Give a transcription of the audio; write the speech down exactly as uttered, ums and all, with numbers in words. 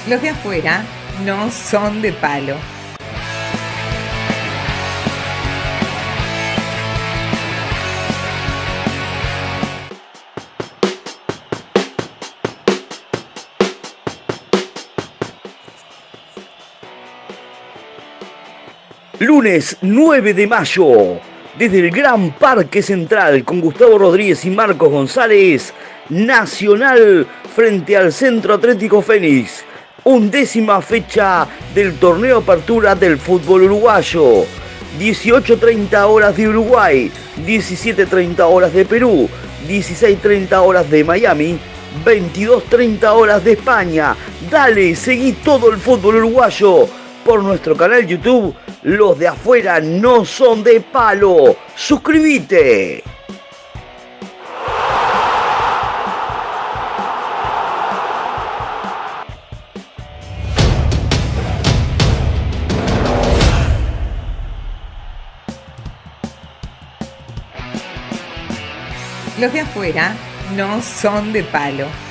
Los de afuera no son de palo. Lunes nueve de mayo, desde el Gran Parque Central, con Gustavo Rodríguez y Marcos González, Nacional frente al Centro Atlético Fénix. Undécima fecha del torneo Apertura del fútbol uruguayo. dieciocho treinta horas de Uruguay, diecisiete treinta horas de Perú, dieciséis treinta horas de Miami, veintidós treinta horas de España. Dale, seguí todo el fútbol uruguayo por nuestro canal YouTube. Los de afuera no son de palo. ¡Suscríbete! Los de afuera no son de palo.